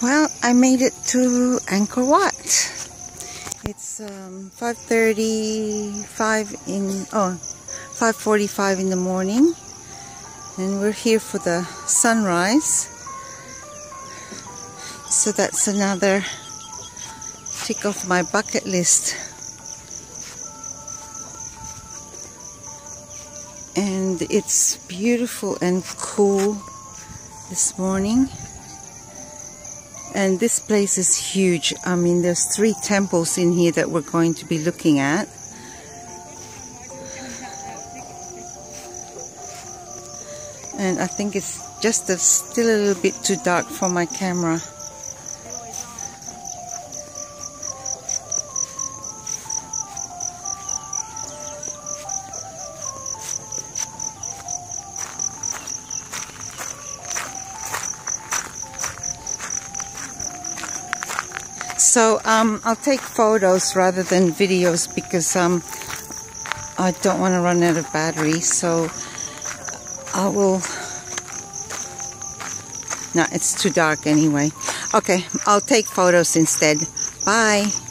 Well, I made it to Angkor Wat. It's 5:45 in the morning, and we're here for the sunrise. So that's another tick off my bucket list. And it's beautiful and cool this morning. And this place is huge. I mean, there's 3 temples in here that we're going to be looking at. And I think it's just still a little bit too dark for my camera. So I'll take photos rather than videos because I don't want to run out of battery. So I will... No, it's too dark anyway. Okay, I'll take photos instead. Bye.